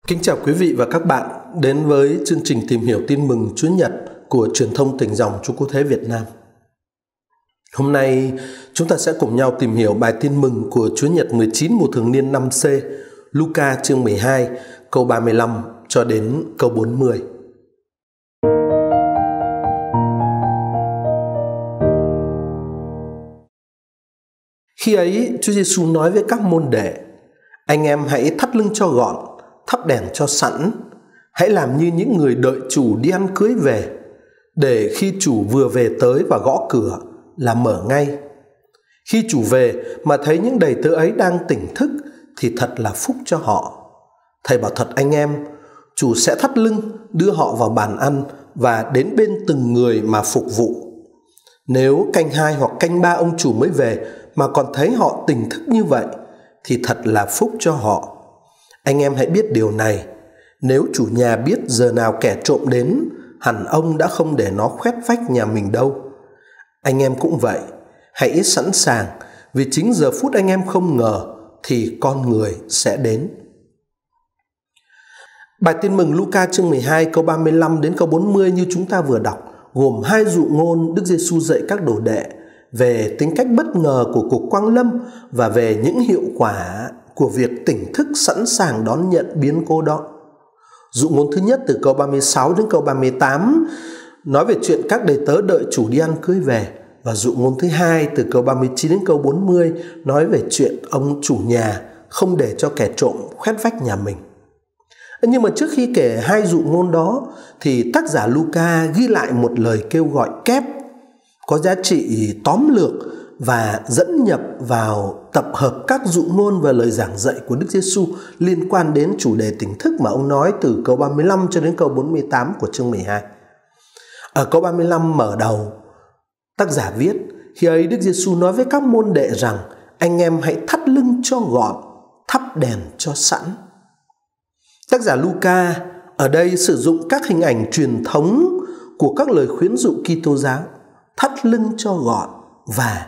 Kính chào quý vị và các bạn đến với chương trình tìm hiểu tin mừng Chúa Nhật của truyền thông Tỉnh Dòng Chúa Cứu Thế Việt Nam. Hôm nay chúng ta sẽ cùng nhau tìm hiểu bài tin mừng của Chúa Nhật 19 mùa thường niên năm C, Luca chương 12 câu 35 cho đến câu 40. Khi ấy, Chúa Giêsu nói với các môn đệ: anh em hãy thắt lưng cho gọn, thắp đèn cho sẵn, hãy làm như những người đợi chủ đi ăn cưới về, để khi chủ vừa về tới và gõ cửa là mở ngay. Khi chủ về mà thấy những đầy tớ ấy đang tỉnh thức thì thật là phúc cho họ. Thầy bảo thật anh em, chủ sẽ thắt lưng đưa họ vào bàn ăn và đến bên từng người mà phục vụ. Nếu canh 2 hoặc canh 3 ông chủ mới về mà còn thấy họ tỉnh thức như vậy thì thật là phúc cho họ. Anh em hãy biết điều này, nếu chủ nhà biết giờ nào kẻ trộm đến, hẳn ông đã không để nó khoét vách nhà mình đâu. Anh em cũng vậy, hãy sẵn sàng, vì chính giờ phút anh em không ngờ thì con người sẽ đến. Bài tin mừng Luca chương 12 câu 35 đến câu 40 như chúng ta vừa đọc gồm 2 dụ ngôn Đức Giêsu dạy các đồ đệ về tính cách bất ngờ của cuộc quang lâm và về những hiệu quả của việc tỉnh thức sẵn sàng đón nhận biến cố đó. Dụ ngôn thứ nhất từ câu 36 đến câu 38 nói về chuyện các đầy tớ đợi chủ đi ăn cưới về, và dụ ngôn thứ hai từ câu 39 đến câu 40 nói về chuyện ông chủ nhà không để cho kẻ trộm khoét vách nhà mình. Nhưng mà trước khi kể 2 dụ ngôn đó thì tác giả Luca ghi lại một lời kêu gọi kép có giá trị tóm lược và dẫn nhập vào tập hợp các dụ ngôn và lời giảng dạy của Đức Giêsu liên quan đến chủ đề tỉnh thức mà ông nói từ câu 35 cho đến câu 48 của chương 12. Ở câu 35 mở đầu, tác giả viết: khi ấy Đức Giêsu nói với các môn đệ rằng anh em hãy thắt lưng cho gọn, thắp đèn cho sẵn. Tác giả Luca ở đây sử dụng các hình ảnh truyền thống của các lời khuyến dụ Kitô giáo: thắt lưng cho gọn và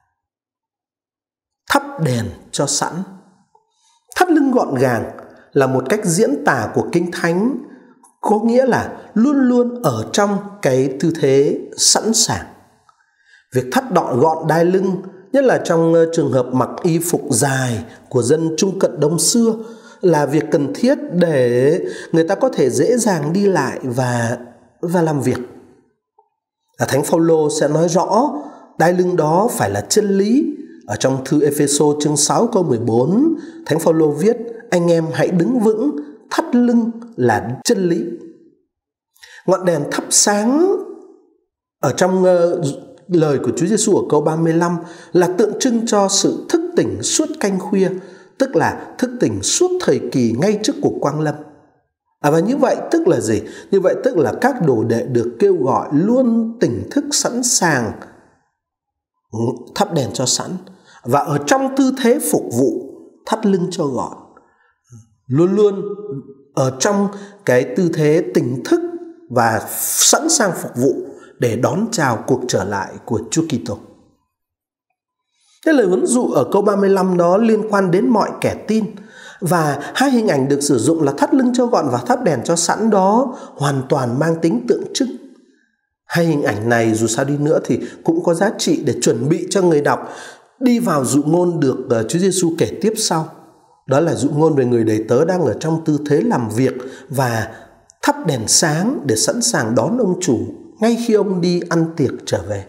thắp đèn cho sẵn. Thắt lưng gọn gàng là một cách diễn tả của Kinh Thánh, có nghĩa là luôn luôn ở trong cái tư thế sẵn sàng. Việc thắt gọn đai lưng, nhất là trong trường hợp mặc y phục dài của dân Trung Cận Đông xưa, là việc cần thiết để người ta có thể dễ dàng đi lại và làm việc. Thánh Phaolô sẽ nói rõ đai lưng đó phải là chân lý. Ở trong thư Ê-phê-sô chương 6 câu 14, Thánh Phaolô viết: anh em hãy đứng vững, thắt lưng là chân lý. Ngọn đèn thắp sáng ở trong lời của Chúa Giêsu ở câu 35 là tượng trưng cho sự thức tỉnh suốt canh khuya, tức là thức tỉnh suốt thời kỳ ngay trước cuộc quang lâm. Và như vậy tức là gì? Như vậy tức là các đồ đệ được kêu gọi luôn tỉnh thức sẵn sàng, thắp đèn cho sẵn, và ở trong tư thế phục vụ, thắt lưng cho gọn, luôn luôn ở trong cái tư thế tỉnh thức và sẵn sàng phục vụ để đón chào cuộc trở lại của Chúa Kitô. Cái lời huấn dụ ở câu 35 đó liên quan đến mọi kẻ tin, và 2 hình ảnh được sử dụng là thắt lưng cho gọn và thắp đèn cho sẵn đó hoàn toàn mang tính tượng trưng. 2 hình ảnh này dù sao đi nữa thì cũng có giá trị để chuẩn bị cho người đọc đi vào dụ ngôn được Chúa Giêsu kể tiếp sau. Đó là dụ ngôn về người đầy tớ đang ở trong tư thế làm việc và thắp đèn sáng để sẵn sàng đón ông chủ ngay khi ông đi ăn tiệc trở về.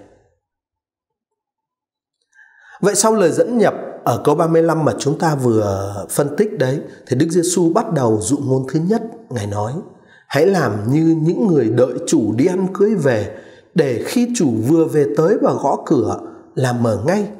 Vậy sau lời dẫn nhập ở câu 35 mà chúng ta vừa phân tích đấy, thì Đức Giêsu bắt đầu dụ ngôn thứ nhất. Ngài nói: hãy làm như những người đợi chủ đi ăn cưới về, để khi chủ vừa về tới và gõ cửa là mở ngay.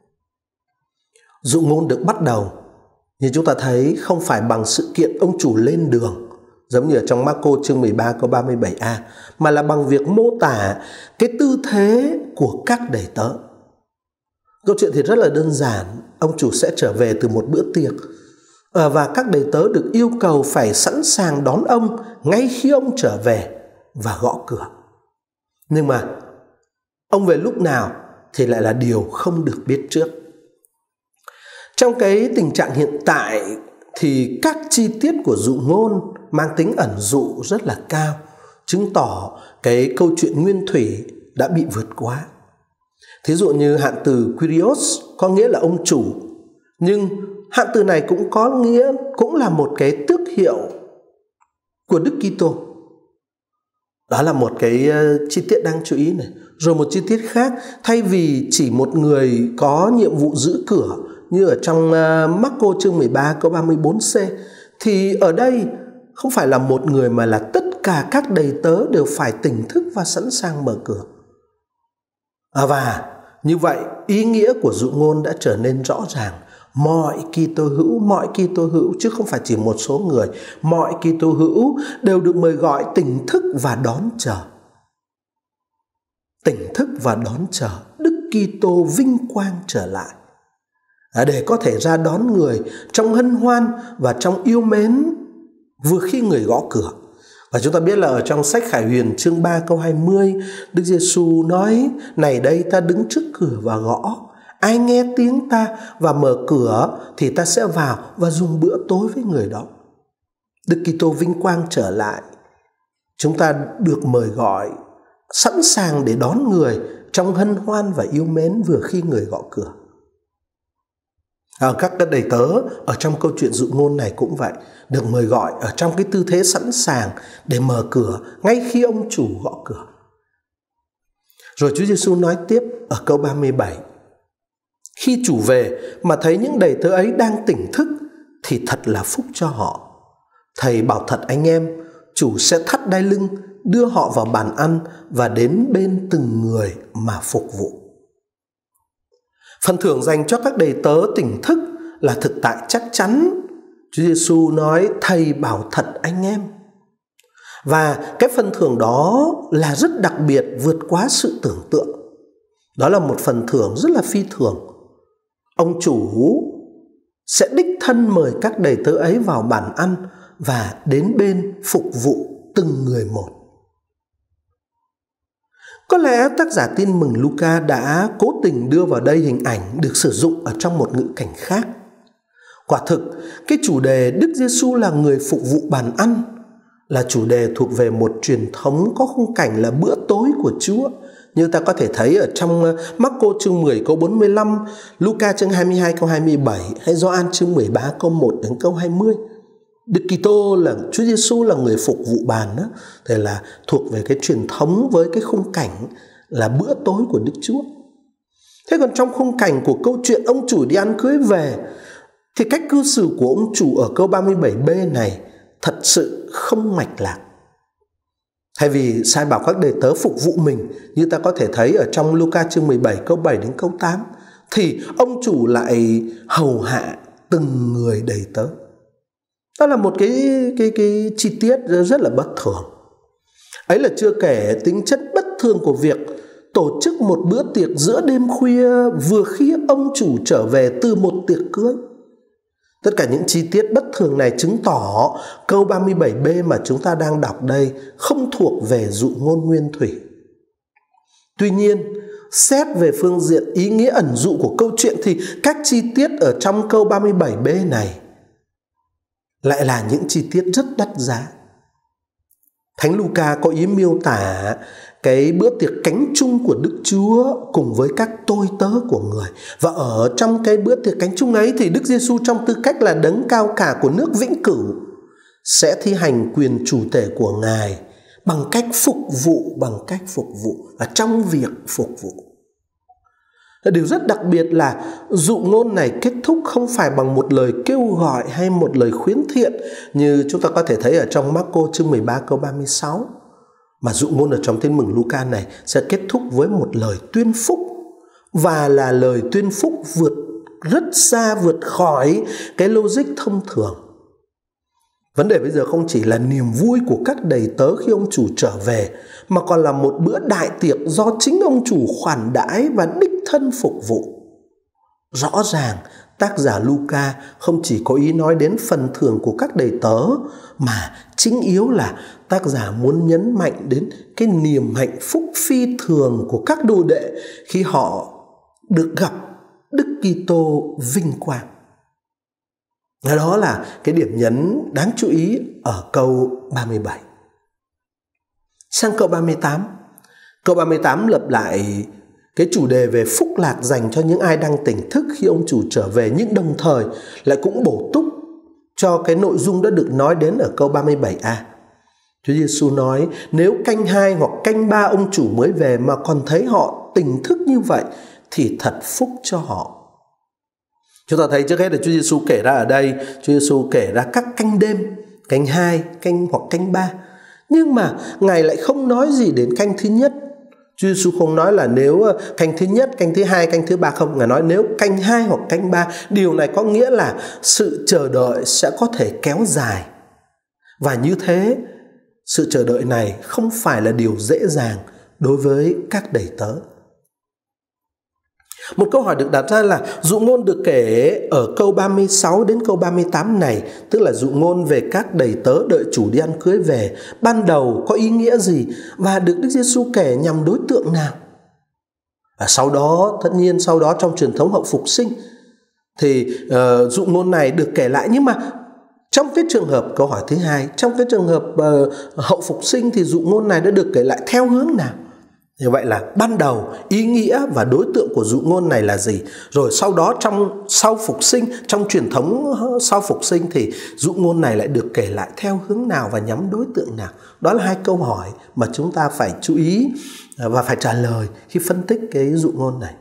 Dụ ngôn được bắt đầu, như chúng ta thấy, không phải bằng sự kiện ông chủ lên đường giống như ở trong Marco chương 13 câu 37a, mà là bằng việc mô tả cái tư thế của các đầy tớ. Câu chuyện thì rất là đơn giản. Ông chủ sẽ trở về từ một bữa tiệc, và các đầy tớ được yêu cầu phải sẵn sàng đón ông ngay khi ông trở về và gõ cửa. Nhưng mà ông về lúc nào thì lại là điều không được biết trước. Trong cái tình trạng hiện tại thì các chi tiết của dụ ngôn mang tính ẩn dụ rất là cao, chứng tỏ cái câu chuyện nguyên thủy đã bị vượt qua. Thí dụ như hạn từ Kyrios có nghĩa là ông chủ, nhưng hạn từ này cũng có nghĩa, cũng là một cái tước hiệu của Đức Kitô. Đó là một cái chi tiết đáng chú ý này. Rồi một chi tiết khác, thay vì chỉ một người có nhiệm vụ giữ cửa như ở trong Marco chương 13 câu 34c, thì ở đây không phải là một người mà là tất cả các đầy tớ đều phải tỉnh thức và sẵn sàng mở cửa. Và như vậy ý nghĩa của dụ ngôn đã trở nên rõ ràng. Mọi Kitô hữu chứ không phải chỉ một số người, mọi Kitô hữu đều được mời gọi tỉnh thức và đón chờ. Tỉnh thức và đón chờ Đức Kitô vinh quang trở lại, để có thể ra đón người trong hân hoan và trong yêu mến vừa khi người gõ cửa. Và chúng ta biết là ở trong sách Khải Huyền chương 3 câu 20, Đức Giêsu nói: "Này đây ta đứng trước cửa và gõ, ai nghe tiếng ta và mở cửa thì ta sẽ vào và dùng bữa tối với người đó." Đức Kitô vinh quang trở lại, chúng ta được mời gọi sẵn sàng để đón người trong hân hoan và yêu mến vừa khi người gõ cửa. Các đầy tớ ở trong câu chuyện dụ ngôn này cũng vậy, được mời gọi ở trong cái tư thế sẵn sàng để mở cửa ngay khi ông chủ gõ cửa. Rồi Chúa Giêsu nói tiếp ở câu 37: "Khi chủ về mà thấy những đầy tớ ấy đang tỉnh thức thì thật là phúc cho họ. Thầy bảo thật anh em, chủ sẽ thắt đai lưng, đưa họ vào bàn ăn và đến bên từng người mà phục vụ." Phần thưởng dành cho các đầy tớ tỉnh thức là thực tại chắc chắn. Chúa Giêsu nói: "Thầy bảo thật anh em." Và cái phần thưởng đó là rất đặc biệt, vượt quá sự tưởng tượng. Đó là một phần thưởng rất là phi thường. Ông chủ sẽ đích thân mời các đầy tớ ấy vào bàn ăn và đến bên phục vụ từng người một. Có lẽ tác giả Tin Mừng Luca đã cố tình đưa vào đây hình ảnh được sử dụng ở trong một ngữ cảnh khác. Quả thực, cái chủ đề Đức Giêsu là người phục vụ bàn ăn là chủ đề thuộc về một truyền thống có khung cảnh là bữa tối của Chúa, như ta có thể thấy ở trong Marco chương 10 câu 45, Luca chương 22 câu 27 hay Gioan chương 13 câu 1 đến câu 20. Đức Kitô là Chúa Giêsu là người phục vụ bàn đó, thì là thuộc về cái truyền thống với cái khung cảnh là bữa tối của Đức Chúa. Thế còn trong khung cảnh của câu chuyện ông chủ đi ăn cưới về thì cách cư xử của ông chủ ở câu 37b này thật sự không mạch lạc. Thay vì sai bảo các đầy tớ phục vụ mình như ta có thể thấy ở trong Luca chương 17 câu 7 đến câu 8, thì ông chủ lại hầu hạ từng người đầy tớ. Đó là một cái chi tiết rất là bất thường. Ấy là chưa kể tính chất bất thường của việc tổ chức một bữa tiệc giữa đêm khuya vừa khi ông chủ trở về từ một tiệc cưới. Tất cả những chi tiết bất thường này chứng tỏ câu 37b mà chúng ta đang đọc đây không thuộc về dụ ngôn nguyên thủy. Tuy nhiên, xét về phương diện ý nghĩa ẩn dụ của câu chuyện thì các chi tiết ở trong câu 37b này lại là những chi tiết rất đắt giá. Thánh Luca có ý miêu tả cái bữa tiệc cánh chung của Đức Chúa cùng với các tôi tớ của người. Và ở trong cái bữa tiệc cánh chung ấy thì Đức Giêsu trong tư cách là đấng cao cả của nước vĩnh cửu sẽ thi hành quyền chủ thể của Ngài bằng cách phục vụ và trong việc phục vụ. Điều rất đặc biệt là dụ ngôn này kết thúc không phải bằng một lời kêu gọi hay một lời khuyến thiện như chúng ta có thể thấy ở trong Marco chương 13 câu 36, mà dụ ngôn ở trong Tin Mừng Luca này sẽ kết thúc với một lời tuyên phúc, và là lời tuyên phúc rất xa vượt khỏi cái logic thông thường. Vấn đề bây giờ không chỉ là niềm vui của các đầy tớ khi ông chủ trở về, mà còn là một bữa đại tiệc do chính ông chủ khoản đãi và đích thân phục vụ. Rõ ràng tác giả Luca không chỉ có ý nói đến phần thưởng của các đầy tớ, mà chính yếu là tác giả muốn nhấn mạnh đến cái niềm hạnh phúc phi thường của các đồ đệ khi họ được gặp Đức Kitô vinh quang. Đó là cái điểm nhấn đáng chú ý ở câu 37. Sang câu 38. Câu 38 lặp lại cái chủ đề về phúc lạc dành cho những ai đang tỉnh thức khi ông chủ trở về, nhưng đồng thời lại cũng bổ túc cho cái nội dung đã được nói đến ở câu 37a. Chúa Giêsu nói, nếu canh 2 hoặc canh 3 ông chủ mới về mà còn thấy họ tỉnh thức như vậy thì thật phúc cho họ. Chúng ta thấy trước hết là Chúa Giêsu kể ra ở đây, Chúa Giêsu kể ra các canh đêm, canh 2, canh hoặc canh 3. Nhưng mà Ngài lại không nói gì đến canh thứ nhất. Chúa Giêsu không nói là nếu canh thứ nhất, canh thứ hai, canh thứ ba, không. Ngài nói nếu canh 2 hoặc canh 3. Điều này có nghĩa là sự chờ đợi sẽ có thể kéo dài. Và như thế, sự chờ đợi này không phải là điều dễ dàng đối với các đầy tớ. Một câu hỏi được đặt ra là dụ ngôn được kể ở câu 36 đến câu 38 này, tức là dụ ngôn về các đầy tớ đợi chủ đi ăn cưới về, ban đầu có ý nghĩa gì và được Đức Giêsu kể nhằm đối tượng nào? Và sau đó, tất nhiên sau đó trong truyền thống hậu phục sinh thì dụ ngôn này được kể lại. Nhưng mà trong cái trường hợp, câu hỏi thứ hai, trong cái trường hợp hậu phục sinh thì dụ ngôn này đã được kể lại theo hướng nào? Như vậy là ban đầu ý nghĩa và đối tượng của dụ ngôn này là gì? Rồi sau đó sau phục sinh, trong truyền thống sau phục sinh thì dụ ngôn này lại được kể lại theo hướng nào và nhắm đối tượng nào? Đó là hai câu hỏi mà chúng ta phải chú ý và phải trả lời khi phân tích cái dụ ngôn này.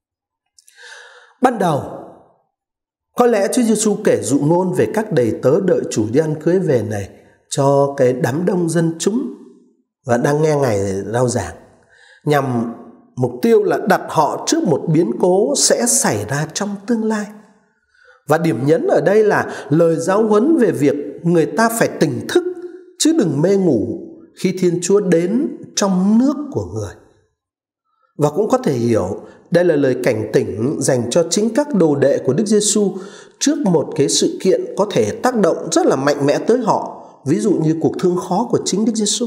Ban đầu, có lẽ Chúa Giêsu kể dụ ngôn về các đầy tớ đợi chủ đi ăn cưới về này cho cái đám đông dân chúng và đang nghe Ngài rao giảng, nhằm mục tiêu là đặt họ trước một biến cố sẽ xảy ra trong tương lai. Và điểm nhấn ở đây là lời giáo huấn về việc người ta phải tỉnh thức chứ đừng mê ngủ khi Thiên Chúa đến trong nước của người. Và cũng có thể hiểu đây là lời cảnh tỉnh dành cho chính các đồ đệ của Đức Giêsu trước một cái sự kiện có thể tác động rất là mạnh mẽ tới họ, ví dụ như cuộc thương khó của chính Đức Giêsu.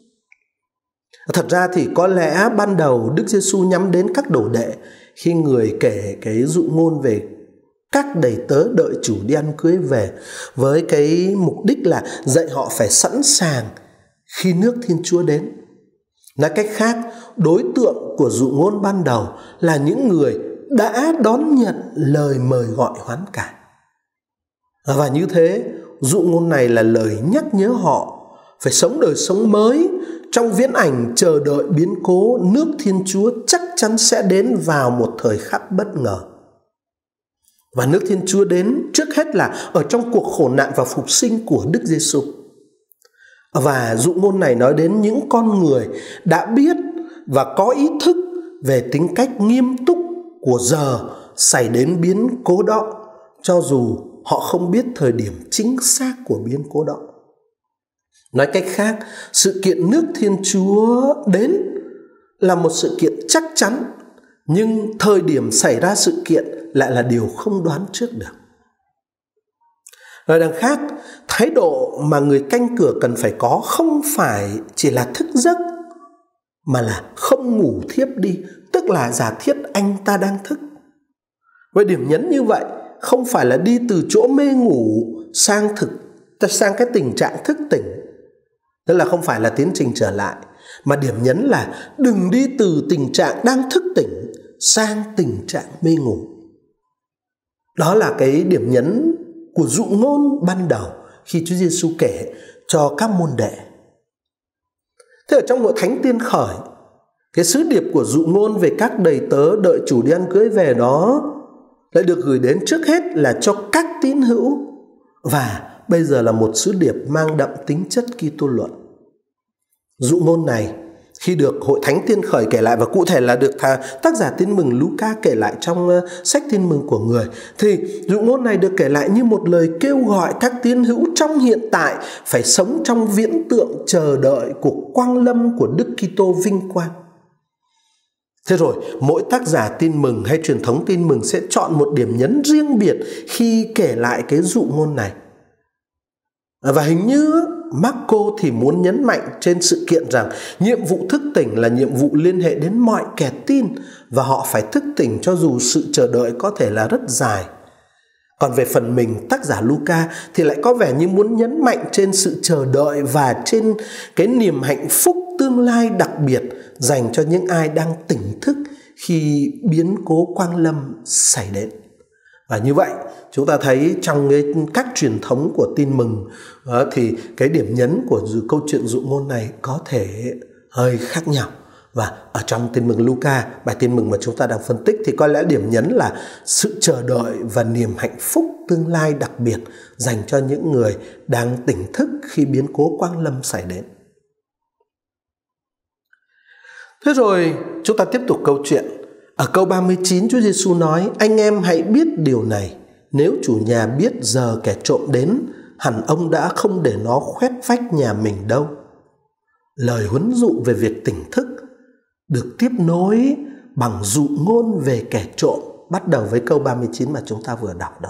Thật ra thì có lẽ ban đầu Đức Giêsu nhắm đến các đồ đệ khi người kể cái dụ ngôn về các đầy tớ đợi chủ đi ăn cưới về, với cái mục đích là dạy họ phải sẵn sàng khi nước Thiên Chúa đến. Nói cách khác, đối tượng của dụ ngôn ban đầu là những người đã đón nhận lời mời gọi hoán cải. Và như thế, dụ ngôn này là lời nhắc nhớ họ phải sống đời sống mới trong viễn ảnh chờ đợi biến cố nước Thiên Chúa chắc chắn sẽ đến vào một thời khắc bất ngờ. Và nước Thiên Chúa đến trước hết là ở trong cuộc khổ nạn và phục sinh của Đức Giêsu. Và dụ ngôn này nói đến những con người đã biết và có ý thức về tính cách nghiêm túc của giờ xảy đến biến cố đó, cho dù họ không biết thời điểm chính xác của biến cố đó. Nói cách khác, sự kiện nước Thiên Chúa đến là một sự kiện chắc chắn, nhưng thời điểm xảy ra sự kiện lại là điều không đoán trước được. Nói đằng khác, thái độ mà người canh cửa cần phải có không phải chỉ là thức giấc, mà là không ngủ thiếp đi, tức là giả thiết anh ta đang thức. Với điểm nhấn như vậy, không phải là đi từ chỗ mê ngủ sang cái tình trạng thức tỉnh, tức là không phải là tiến trình trở lại, mà điểm nhấn là đừng đi từ tình trạng đang thức tỉnh sang tình trạng mê ngủ. Đó là cái điểm nhấn của dụ ngôn ban đầu khi Chúa Giêsu kể cho các môn đệ. Thế ở trong hội thánh tiên khởi, cái sứ điệp của dụ ngôn về các đầy tớ đợi chủ đi ăn cưới về đó lại được gửi đến trước hết là cho các tín hữu, và bây giờ là một sứ điệp mang đậm tính chất Kitô luận. Dụ ngôn này khi được hội thánh tiên khởi kể lại, và cụ thể là được tác giả tin mừng Luca kể lại trong sách tin mừng của người, thì dụ ngôn này được kể lại như một lời kêu gọi các tín hữu trong hiện tại phải sống trong viễn tượng chờ đợi cuộc quang lâm của Đức Kitô vinh quang. Thế rồi, mỗi tác giả tin mừng hay truyền thống tin mừng sẽ chọn một điểm nhấn riêng biệt khi kể lại cái dụ ngôn này. Và hình như Marco thì muốn nhấn mạnh trên sự kiện rằng nhiệm vụ thức tỉnh là nhiệm vụ liên hệ đến mọi kẻ tin, và họ phải thức tỉnh cho dù sự chờ đợi có thể là rất dài. Còn về phần mình, tác giả Luca thì lại có vẻ như muốn nhấn mạnh trên sự chờ đợi và trên cái niềm hạnh phúc tương lai đặc biệt dành cho những ai đang tỉnh thức khi biến cố Quang Lâm xảy đến. Và như vậy, chúng ta thấy trong các truyền thống của tin mừng thì cái điểm nhấn của câu chuyện dụ ngôn này có thể hơi khác nhau. Và ở trong tin mừng Luca, bài tin mừng mà chúng ta đang phân tích, thì có lẽ điểm nhấn là sự chờ đợi và niềm hạnh phúc tương lai đặc biệt dành cho những người đang tỉnh thức khi biến cố Quang Lâm xảy đến. Thế rồi chúng ta tiếp tục câu chuyện. Ở câu 39, Chúa Giêsu nói: anh em hãy biết điều này, nếu chủ nhà biết giờ kẻ trộm đến, hẳn ông đã không để nó khoét vách nhà mình đâu. Lời huấn dụ về việc tỉnh thức được tiếp nối bằng dụ ngôn về kẻ trộm, bắt đầu với câu 39 mà chúng ta vừa đọc đó.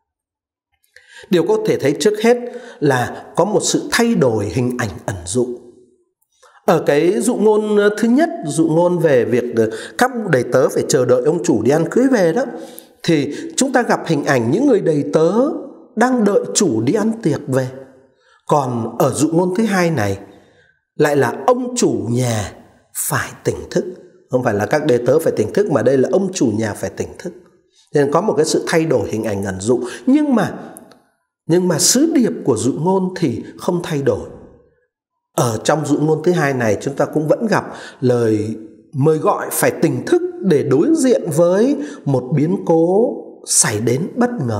Điều có thể thấy trước hết là có một sự thay đổi hình ảnh ẩn dụ. Ở cái dụ ngôn thứ nhất, dụ ngôn về việc các đầy tớ phải chờ đợi ông chủ đi ăn cưới về đó, thì chúng ta gặp hình ảnh những người đầy tớ đang đợi chủ đi ăn tiệc về. Còn ở dụ ngôn thứ hai này lại là ông chủ nhà phải tỉnh thức. Không phải là các đầy tớ phải tỉnh thức, mà đây là ông chủ nhà phải tỉnh thức. Nên có một cái sự thay đổi hình ảnh ẩn dụ. Nhưng mà sứ điệp của dụ ngôn thì không thay đổi. Ở trong dụ ngôn thứ hai này, chúng ta cũng vẫn gặp lời mời gọi phải tỉnh thức để đối diện với một biến cố xảy đến bất ngờ.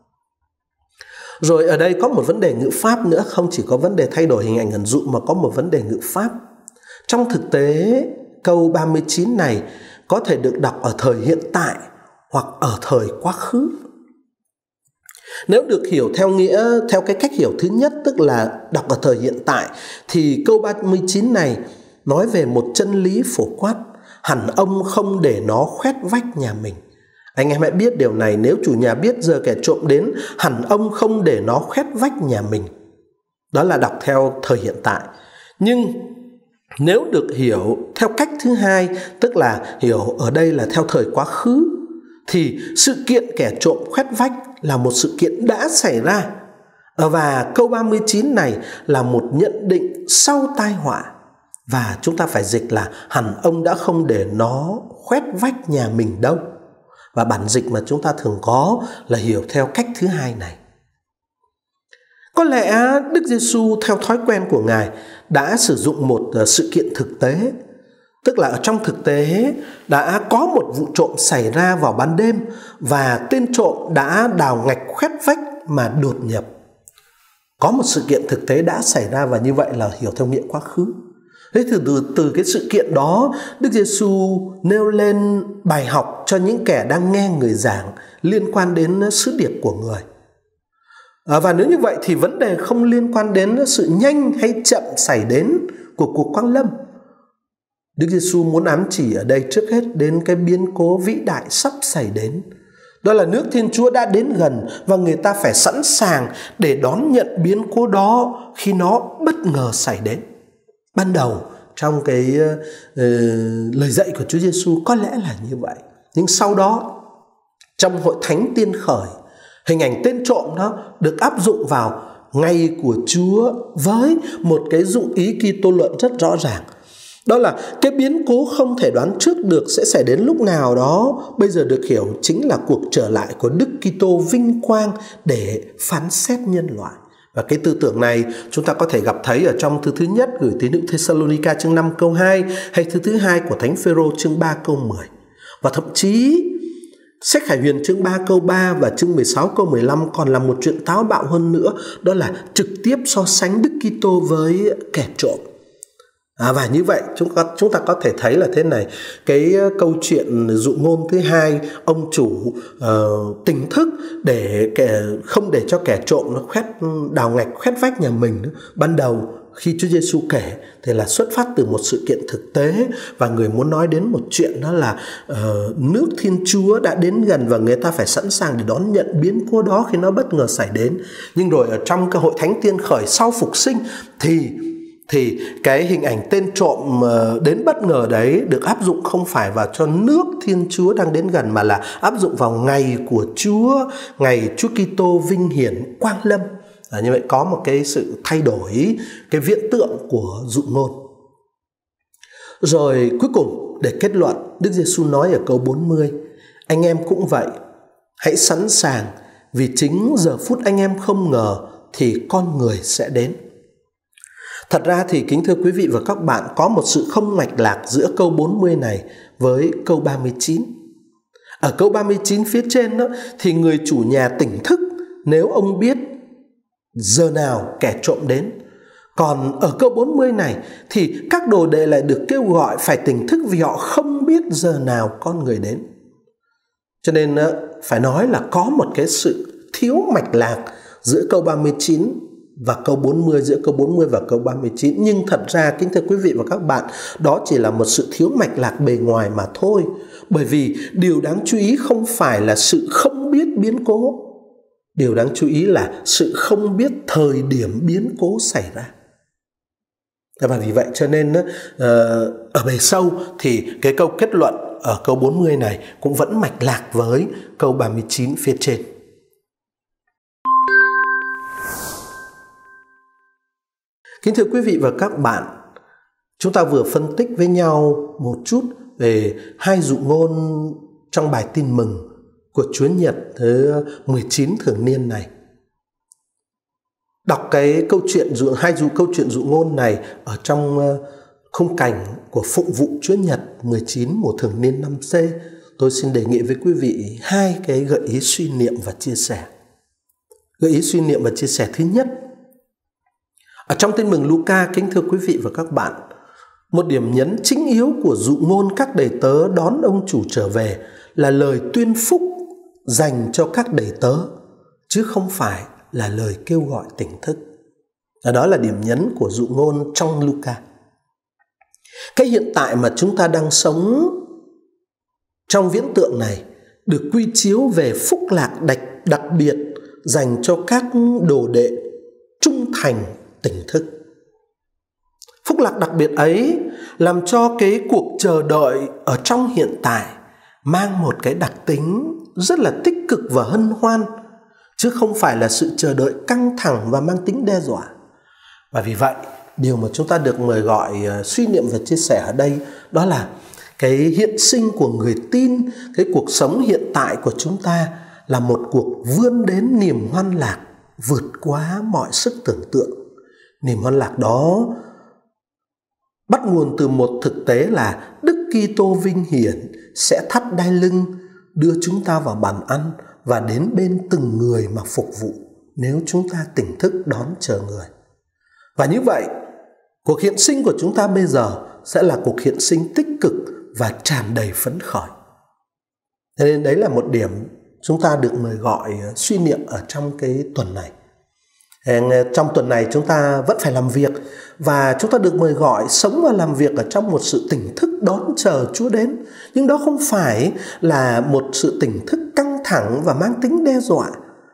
Rồi ở đây có một vấn đề ngữ pháp nữa, không chỉ có vấn đề thay đổi hình ảnh ẩn dụ mà có một vấn đề ngữ pháp. Trong thực tế, câu 39 này có thể được đọc ở thời hiện tại hoặc ở thời quá khứ. Nếu được hiểu theo cái cách hiểu thứ nhất, tức là đọc ở thời hiện tại, thì câu 39 này nói về một chân lý phổ quát: hẳn ông không để nó khoét vách nhà mình. Anh em hãy biết điều này, nếu chủ nhà biết giờ kẻ trộm đến, hẳn ông không để nó khoét vách nhà mình. Đó là đọc theo thời hiện tại. Nhưng nếu được hiểu theo cách thứ hai, tức là hiểu ở đây là theo thời quá khứ, thì sự kiện kẻ trộm khoét vách là một sự kiện đã xảy ra. Và câu 39 này là một nhận định sau tai họa. Và chúng ta phải dịch là hẳn ông đã không để nó khoét vách nhà mình đâu. Và bản dịch mà chúng ta thường có là hiểu theo cách thứ hai này. Có lẽ Đức Giêsu theo thói quen của Ngài đã sử dụng một sự kiện thực tế. Tức là ở trong thực tế đã có một vụ trộm xảy ra vào ban đêm, và tên trộm đã đào ngạch khoét vách mà đột nhập. Có một sự kiện thực tế đã xảy ra, và như vậy là hiểu theo nghĩa quá khứ. Thế từ cái sự kiện đó, Đức Giêsu nêu lên bài học cho những kẻ đang nghe người giảng liên quan đến sứ điệp của người. Và nếu như vậy thì vấn đề không liên quan đến sự nhanh hay chậm xảy đến của cuộc Quang Lâm. Đức Giêsu muốn ám chỉ ở đây trước hết đến cái biến cố vĩ đại sắp xảy đến. Đó là nước Thiên Chúa đã đến gần, và người ta phải sẵn sàng để đón nhận biến cố đó khi nó bất ngờ xảy đến. Ban đầu trong cái lời dạy của Chúa Giêsu có lẽ là như vậy. Nhưng sau đó, trong hội thánh tiên khởi, hình ảnh tên trộm đó được áp dụng vào ngày của Chúa với một cái dụng ý Kitô luận rất rõ ràng. Đó là cái biến cố không thể đoán trước được sẽ xảy đến lúc nào đó, bây giờ được hiểu chính là cuộc trở lại của Đức Kitô vinh quang để phán xét nhân loại. Và cái tư tưởng này chúng ta có thể gặp thấy ở trong thư thứ nhất gửi tín hữu Thessalonica chương 5 câu 2, hay thư thứ hai của Thánh Phêrô chương 3 câu 10. Và thậm chí sách Khải Huyền chương 3 câu 3 và chương 16 câu 15 còn là một chuyện táo bạo hơn nữa, đó là trực tiếp so sánh Đức Kitô với kẻ trộm. Và như vậy chúng ta có thể thấy là thế này, cái câu chuyện dụ ngôn thứ hai, ông chủ tỉnh thức để không để cho kẻ trộm nó đào ngạch khoét vách nhà mình nữa. Ban đầu khi Chúa Giêsu kể thì là xuất phát từ một sự kiện thực tế, và người muốn nói đến một chuyện, đó là nước Thiên Chúa đã đến gần và người ta phải sẵn sàng để đón nhận biến cố đó khi nó bất ngờ xảy đến. Nhưng rồi ở trong cái hội thánh tiên khởi sau phục sinh thì thì cái hình ảnh tên trộm đến bất ngờ đấy được áp dụng không phải vào cho nước Thiên Chúa đang đến gần, mà là áp dụng vào ngày của Chúa, ngày Chúa Kitô vinh hiển quang lâm. Như vậy có một cái sự thay đổi cái viễn tượng của dụ ngôn. Rồi cuối cùng để kết luận, Đức Giêsu nói ở câu 40: anh em cũng vậy, hãy sẵn sàng, vì chính giờ phút anh em không ngờ thì con người sẽ đến. Thật ra thì kính thưa quý vị và các bạn, có một sự không mạch lạc giữa câu 40 này với câu 39. Ở câu 39 phía trên đó, thì người chủ nhà tỉnh thức nếu ông biết giờ nào kẻ trộm đến. Còn ở câu 40 này thì các đồ đệ lại được kêu gọi phải tỉnh thức vì họ không biết giờ nào con người đến. Cho nên phải nói là có một cái sự thiếu mạch lạc giữa câu 39 và câu 40, giữa câu 40 và câu 39. Nhưng thật ra kính thưa quý vị và các bạn, đó chỉ là một sự thiếu mạch lạc bề ngoài mà thôi. Bởi vì điều đáng chú ý không phải là sự không biết biến cố, điều đáng chú ý là sự không biết thời điểm biến cố xảy ra. Và vì vậy cho nên ở bề sâu thì cái câu kết luận ở câu 40 này cũng vẫn mạch lạc với câu 39 phía trên. Kính thưa quý vị và các bạn, chúng ta vừa phân tích với nhau một chút về hai dụ ngôn trong bài tin mừng của Chúa Nhật thứ 19 thường niên này. Đọc cái câu chuyện câu chuyện dụ ngôn này ở trong khung cảnh của phụng vụ Chúa Nhật 19 mùa thường niên năm C, tôi xin đề nghị với quý vị hai cái gợi ý suy niệm và chia sẻ. Gợi ý suy niệm và chia sẻ thứ nhất, ở trong tin mừng Luca, kính thưa quý vị và các bạn, một điểm nhấn chính yếu của dụ ngôn các đầy tớ đón ông chủ trở về là lời tuyên phúc dành cho các đầy tớ, chứ không phải là lời kêu gọi tỉnh thức. Đó là điểm nhấn của dụ ngôn trong Luca. Cái hiện tại mà chúng ta đang sống trong viễn tượng này được quy chiếu về phúc lạc đặc biệt dành cho các đồ đệ trung thành tỉnh thức. Phúc lạc đặc biệt ấy làm cho cái cuộc chờ đợi ở trong hiện tại mang một cái đặc tính rất là tích cực và hân hoan, chứ không phải là sự chờ đợi căng thẳng và mang tính đe dọa. Và vì vậy, điều mà chúng ta được mời gọi suy niệm và chia sẻ ở đây đó là cái hiện sinh của người tin, cái cuộc sống hiện tại của chúng ta là một cuộc vươn đến niềm hoan lạc vượt quá mọi sức tưởng tượng. Niềm hoan lạc đó bắt nguồn từ một thực tế là Đức Kitô vinh hiển sẽ thắt đai lưng đưa chúng ta vào bàn ăn và đến bên từng người mà phục vụ nếu chúng ta tỉnh thức đón chờ người. Và như vậy, cuộc hiện sinh của chúng ta bây giờ sẽ là cuộc hiện sinh tích cực và tràn đầy phấn khởi. Thế nên đấy là một điểm chúng ta được mời gọi suy niệm ở trong cái tuần này. Trong tuần này chúng ta vẫn phải làm việc, và chúng ta được mời gọi sống và làm việc ở trong một sự tỉnh thức đón chờ Chúa đến. Nhưng đó không phải là một sự tỉnh thức căng thẳng và mang tính đe dọa,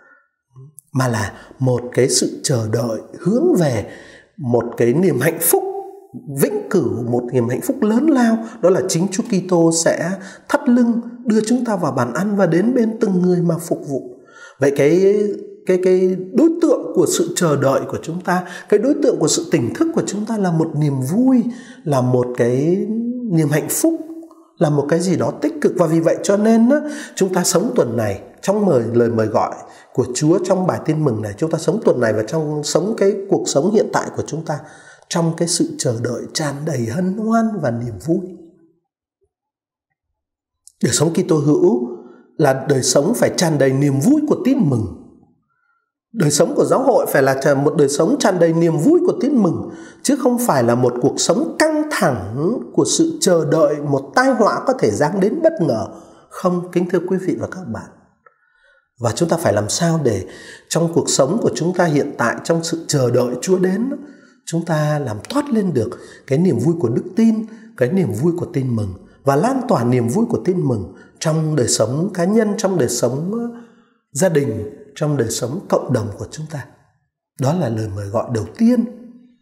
mà là một cái sự chờ đợi hướng về một cái niềm hạnh phúc vĩnh cửu, một niềm hạnh phúc lớn lao. Đó là chính Chúa Kitô sẽ thắt lưng đưa chúng ta vào bàn ăn và đến bên từng người mà phục vụ. Vậy cái đối tượng của sự chờ đợi của chúng ta, cái đối tượng của sự tỉnh thức của chúng ta là một niềm vui, là một cái niềm hạnh phúc, là một cái gì đó tích cực. Và vì vậy cho nên chúng ta sống tuần này trong lời mời gọi của Chúa trong bài tin mừng này, chúng ta sống tuần này và trong sống cái cuộc sống hiện tại của chúng ta trong cái sự chờ đợi tràn đầy hân hoan và niềm vui. Đời sống Kitô hữu là đời sống phải tràn đầy niềm vui của tin mừng. Đời sống của giáo hội phải là một đời sống tràn đầy niềm vui của tin mừng, chứ không phải là một cuộc sống căng thẳng của sự chờ đợi một tai họa có thể giáng đến bất ngờ. Không, kính thưa quý vị và các bạn. Và chúng ta phải làm sao để trong cuộc sống của chúng ta hiện tại, trong sự chờ đợi Chúa đến, chúng ta làm toát lên được cái niềm vui của đức tin, cái niềm vui của tin mừng, và lan tỏa niềm vui của tin mừng trong đời sống cá nhân, trong đời sống gia đình, trong đời sống cộng đồng của chúng ta. Đó là lời mời gọi đầu tiên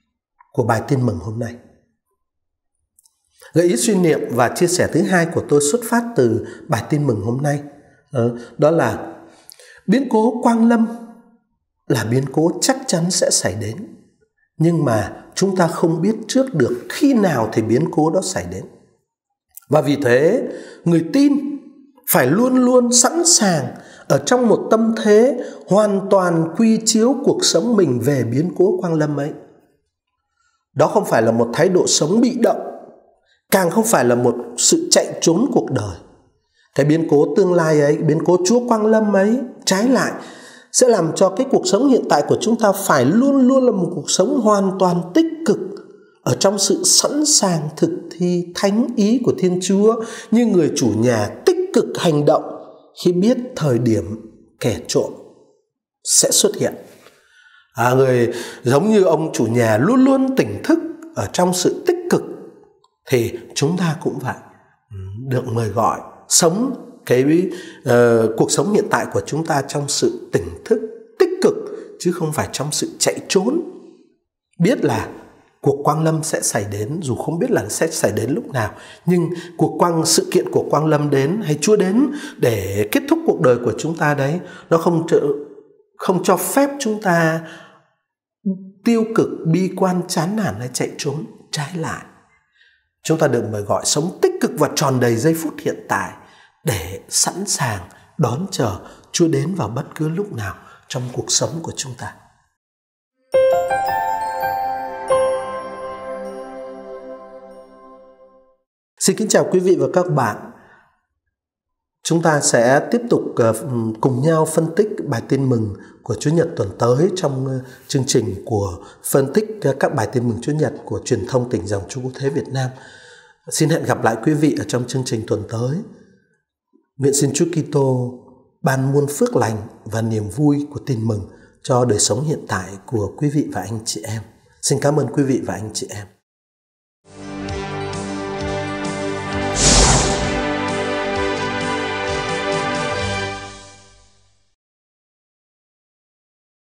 của bài tin mừng hôm nay. Gợi ý suy niệm và chia sẻ thứ hai của tôi xuất phát từ bài tin mừng hôm nay. Đó là biến cố Quang Lâm là biến cố chắc chắn sẽ xảy đến. Nhưng mà chúng ta không biết trước được khi nào thì biến cố đó xảy đến. Và vì thế, người tin phải luôn luôn sẵn sàng ở trong một tâm thế hoàn toàn quy chiếu cuộc sống mình về biến cố Quang Lâm ấy. Đó không phải là một thái độ sống bị động, càng không phải là một sự chạy trốn cuộc đời. Cái biến cố tương lai ấy, biến cố Chúa Quang Lâm ấy, trái lại sẽ làm cho cái cuộc sống hiện tại của chúng ta phải luôn luôn là một cuộc sống hoàn toàn tích cực, ở trong sự sẵn sàng thực thi thánh ý của Thiên Chúa, như người chủ nhà tích cực hành động khi biết thời điểm kẻ trộm sẽ xuất hiện. Người giống như ông chủ nhà luôn luôn tỉnh thức ở trong sự tích cực, thì chúng ta cũng vậy, được mời gọi sống cuộc sống hiện tại của chúng ta trong sự tỉnh thức tích cực, chứ không phải trong sự chạy trốn. Biết là cuộc Quang Lâm sẽ xảy đến, dù không biết là sẽ xảy đến lúc nào, nhưng sự kiện của Quang Lâm đến, hay Chúa đến để kết thúc cuộc đời của chúng ta đấy, nó không cho phép chúng ta tiêu cực, bi quan, chán nản hay chạy trốn. Trái lại, chúng ta được mời gọi sống tích cực và tròn đầy giây phút hiện tại, để sẵn sàng đón chờ Chúa đến vào bất cứ lúc nào trong cuộc sống của chúng ta. Xin kính chào quý vị và các bạn. Chúng ta sẽ tiếp tục cùng nhau phân tích bài tin mừng của Chúa Nhật tuần tới trong chương trình của phân tích các bài tin mừng Chúa Nhật của truyền thông Tỉnh Dòng Chúa Cứu Thế Việt Nam. Xin hẹn gặp lại quý vị ở trong chương trình tuần tới. Nguyện xin Chúa Kitô ban muôn phước lành và niềm vui của tin mừng cho đời sống hiện tại của quý vị và anh chị em. Xin cảm ơn quý vị và anh chị em.